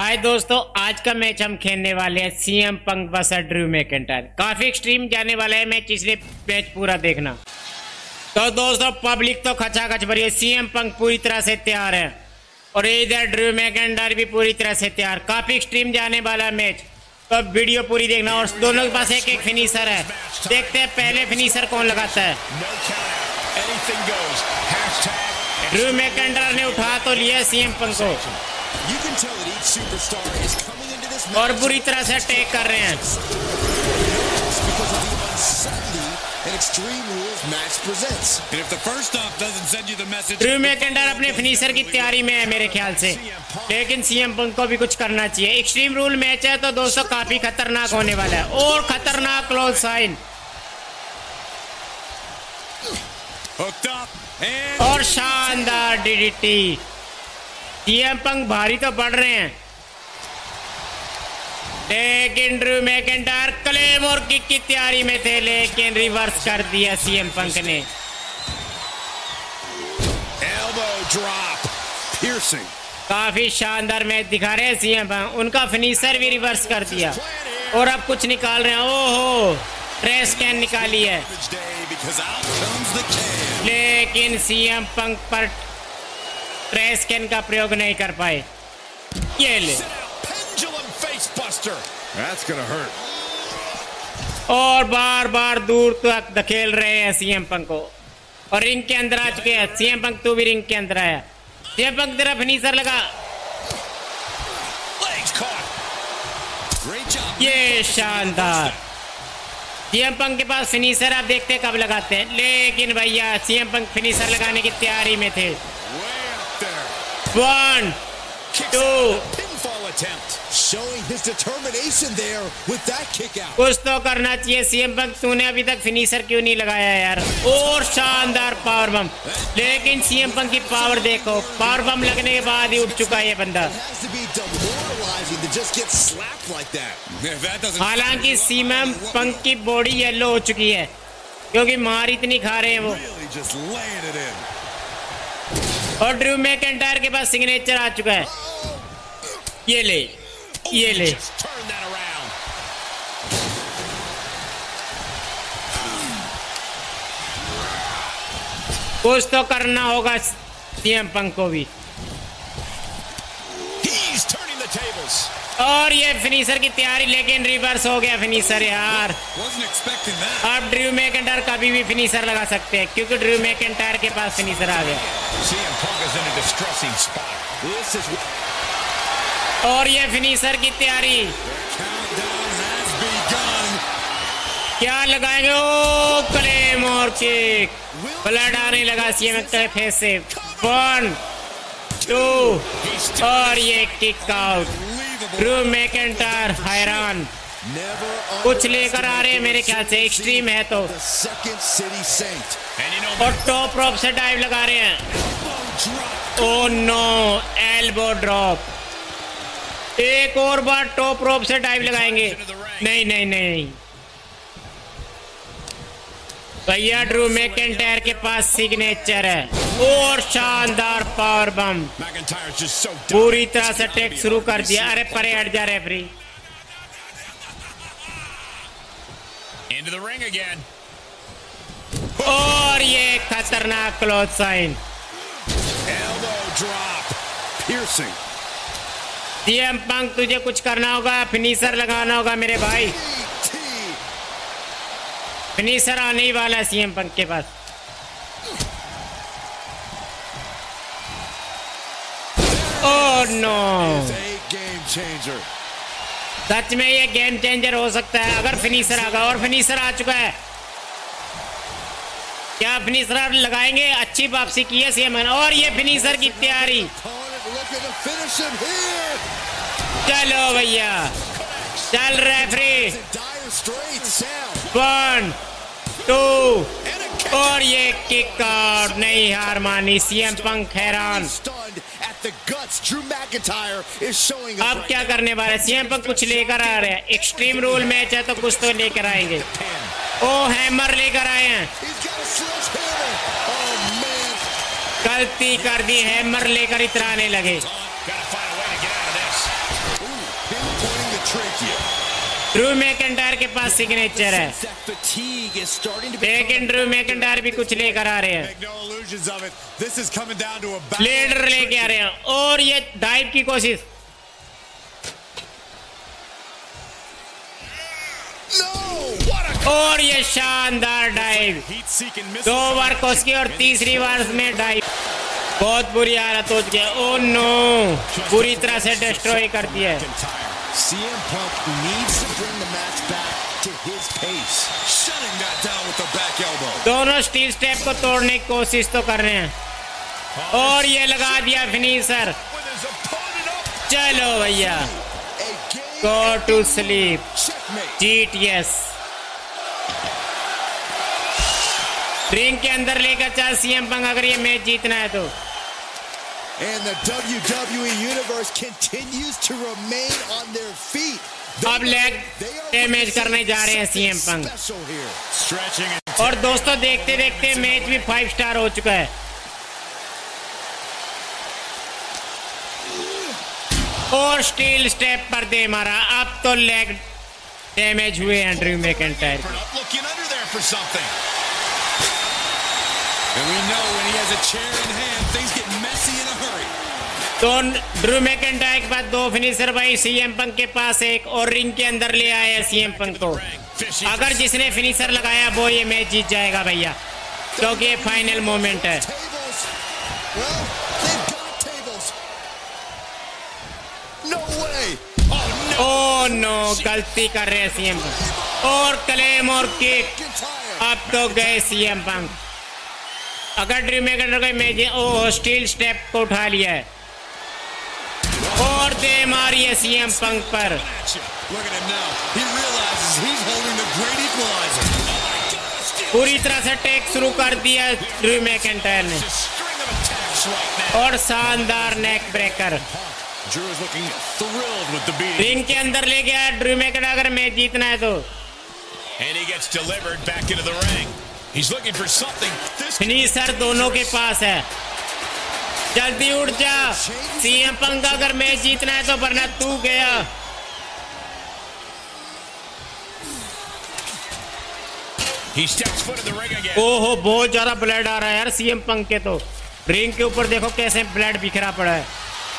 हाय दोस्तों, आज का मैच हम खेलने वाले हैं CM Punk versus Drew McIntyre. काफी एक्सट्रीम जाने वाला है मैच, इसलिए मैच पूरा देखना। तो दोस्तों पब्लिक तो खचाखच भरी है, सीएम पंक पूरी तरह से तैयार है और इधर ड्रू मैकिंटायर भी पूरी तरह से तैयार। काफी एक्सट्रीम जाने वाला मैच, तो वीडियो पूरी देखना। और दोनों के पास एक एक फिनिशर है, देखते हैं पहले फिनिशर कौन लगाता है। ड्रू मैकिंटायर ने उठा तो लिया सीएम पंक को और बुरी तरह से अटैक कर रहे हैं। ड्रू मैकिंटायर अपने फिनिशर की तैयारी में है मेरे ख्याल से, लेकिन सीएम पंक को भी कुछ करना चाहिए। एक्सट्रीम रूल मैच है तो दोस्तों काफी खतरनाक होने वाला है और खतरनाक क्लोज साइन और शानदार डीडीटी। सीएम पंक भारी तो पड़ रहे हैं, लेकिन ड्रू मैकिंटायर क्लेमोर किक की तैयारी में थे, लेकिन रिवर्स कर दिया सीएम पंक ने। काफी शानदार मैच दिखा रहे हैं सीएम पंक, उनका फिनिशर भी रिवर्स कर दिया और अब कुछ निकाल रहे हैं। ओहो, ट्रेस कैन निकाली है, लेकिन सीएम पंक पर ट्रेस कैन का प्रयोग नहीं कर पाए। ये ले और बार बार दूर तक धकेल रहे हैं सीएम पंक को और रिंग के अंदर आ चुके हैं। सीएम पंक तू भी रिंग के अंदर आया। सीएम पंक तेरा फिनिशर लगा, ये शानदार। सीएम पंक के पास फिनिशर, आप देखते हैं कब लगाते हैं, लेकिन भैया सीएम पंक फिनिशर लगाने की तैयारी में थे। 1 2 कुछ तो करना चाहिए सीएम पंक, तूने अभी तक फिनिशर क्यों नहीं लगाया यार। और शानदार पावर बम, लेकिन सीएम पंक की पावर देखो, पावर बम लगने के बाद ही उठ चुका है ये बंदा। हालांकि सीएम पंक की बॉडी येलो हो चुकी है क्योंकि मार इतनी खा रहे हैं वो। और ड्रू मैकिंटायर के पास सिग्नेचर आ चुका है, ये ले ये ले। कुछ तो करना होगा सीएम पंक को भी। और ये फिनिशर की तैयारी, लेकिन रिवर्स हो गया फिनिशर यार। अब ड्रू मैकिंटायर कभी भी फिनिशर लगा सकते हैं क्योंकि ड्रू मैकिंटायर के पास फिनिशर आ गया। और ये फिनिशर की तैयारी क्या लगाएंगे? ओ क्लेमोर किक, ब्लड आने लगा सीएम के फेस से। 1 2 और ये किक आउट। ड्रू मैकिंटायर हैरान, कुछ लेकर आ रहे हैं मेरे ख्याल से, एक्सट्रीम है तो। और टॉप रोप से डाइव लगा रहे हैं। Oh no, elbow drop. एक और बार टॉप रोप से डाइव लगाएंगे। नहीं नहीं नहीं भैया, ड्रू मैकिंटायर के पास सिग्नेचर है और शानदार पावर बम, पूरी तरह से अटैक शुरू कर दिया। अरे परे हट जा रेफरी। और ये खतरनाक क्लोज साइन। सीएम पंक तुझे कुछ करना होगा, फिनिशर लगाना होगा मेरे भाई। फिनिशर आने ही वाला है सीएम पंक के पास। ओह नो, सच में ये गेम चेंजर हो सकता है अगर फिनिशर आ गया। और फिनिशर आ चुका है, क्या फिनिशर लगाएंगे? अच्छी वापसी की है सीएम। और ये फिनिशर की तैयारी, चलो भैया चल रेफरी। 1 2 और ये किक आउट। नहीं हार मानी सीएम पंक, हैरान। अब क्या करने वाले सीएम पंक? कुछ लेकर आ रहे हैं, एक्सट्रीम रूल मैच है तो कुछ तो लेकर आएंगे। ओ हैमर लेकर आए हैं, गलती कर दी, हैमर लेकर इतराने लगे। ड्रू मैकिंटायर के पास सिग्नेचर है, लेकिन ड्रू मैकिंटायर भी कुछ लेकर आ रहे हैं। लेडर लेके आ रहे हैं और ये डाइव की कोशिश। और ये शानदार डाइव, 2 बार कोस की और तीसरी बार में डाइव। बहुत बुरी हालत हो चुकी है। ओह नो, पूरी तरह से डिस्ट्रॉय कर दिया है। CM Punk needs to bring the match back to his pace. Shutting that down with the back elbow. दोनों स्टील स्टेप को तोड़ने की कोशिश तो कर रहे हैं और ये लगा दिया फिनिशर। चलो भैया, go to sleep, GTS। Ring के अंदर लेकर चल CM Punk अगर ये मैच जीतना है तो। And the WWE Universe continues to remain on their feet. अब लेग डैमेज करने जा रहे हैं CM Punk। और दोस्तों देखते देखते मैच भी 5 स्टार हो चुका है। और स्टील स्टेप पर दे मारा। अब तो लेग डैमेज हुए हैं ड्रू मैकिंटायर। तो ड्रू मैकिंटायर के बाद 2 फिनिशर भाई CM Punk के पास एक और रिंग के अंदर ले आया CM Punk को। अगर जिसने फिनिशर लगाया वो ये मैच जीत जाएगा भैया, क्योंकि ये फाइनल मोमेंट है। ओह नो, गलती कर रहे हैं CM Punk और क्लेम और किक। अब तो गए CM Punk। अगर ड्रू मैकिंटायर का मैच, ओह स्टील स्टेप को उठा लिया है और दे मारी है CM Punk पर। पूरी तरह से टेक शुरू कर दिया ड्रू मैकिंटायर ने और शानदार नेक ब्रेकर। रिंग के अंदर ले गया ड्रू मैकिंटायर अगर मैच जीतना है तो। फिनिशर दोनों के पास है, जल्दी उठ जा CM Punk अगर मैच जीतना है तो, वरना तू गया। ओहो, बहुत ज्यादा ब्लड आ रहा है यार CM Punk के तो। रिंग के ऊपर देखो कैसे ब्लड बिखरा पड़ा है।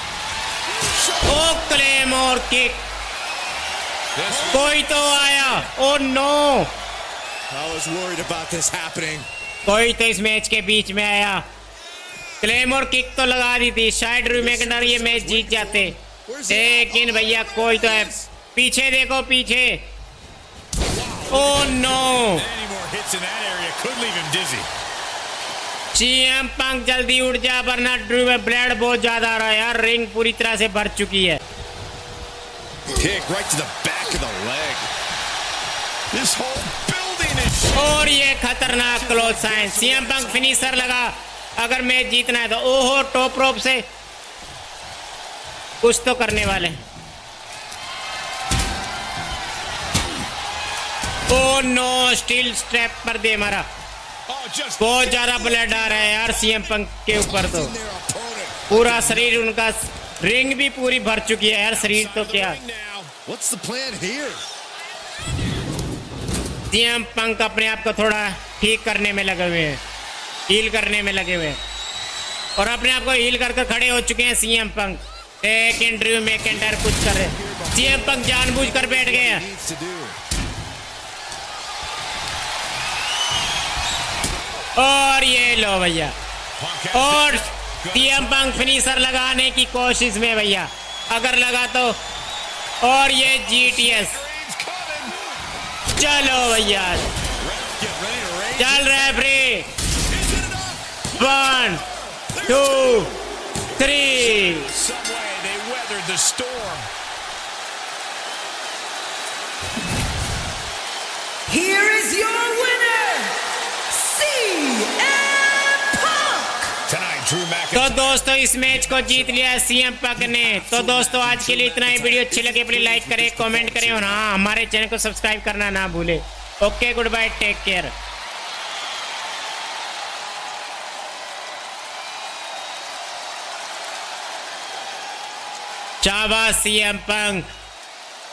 ओ क्लेम और किक, कोई तो आया। ओ नो, कोई तो इस मैच के बीच में आया। क्लेम और किक तो लगा दी थी, शायद ड्रू मैकिंटायर ये मैच जीत जाते, लेकिन भैया कोई तो है। पीछे देखो, पीछे। ओह नो, CM Punk जल्दी उठ जा, वरना ड्रू में ब्लड बहुत ज्यादा आ रहा है यार। रिंग पूरी तरह से भर चुकी है। और ये खतरनाक clothesline. CM Punk finisher लगा अगर मैच जीतना है तो। ओहो, टॉप रोप से कुछ तो करने वाले। ओह नो, स्टील स्ट्रैप पर दे मारा। बहुत ज्यादा ब्लड आ रहा है यार CM Punk के ऊपर तो। पूरा शरीर उनका, रिंग भी पूरी भर चुकी है यार, शरीर तो क्या। CM Punk अपने आप को थोड़ा ठीक करने में लगे हुए हैं, हील करने में लगे हुए हैं और अपने आप को हील करके खड़े हो चुके हैं CM Punk। लेकिन ड्रू मैकिंटायर कुछ कर रहे हैं। CM Punk जानबूझकर बैठ गए हैं। और ये लो भैया, और CM Punk फिनिशर लगाने की कोशिश में भैया, अगर लगा तो। और ये GTS। चलो भैया, चल referee. 1 2 3। Here is your winner, CM Punk। तो दोस्तों इस मैच को जीत लिया CM Punk ने। तो दोस्तों आज के लिए इतना ही। वीडियो अच्छी लगे प्लीज लाइक करें, कमेंट करें और हाँ, हमारे चैनल को सब्सक्राइब करना ना भूले। Okay, good bye, take care. शाबाश CM Punk।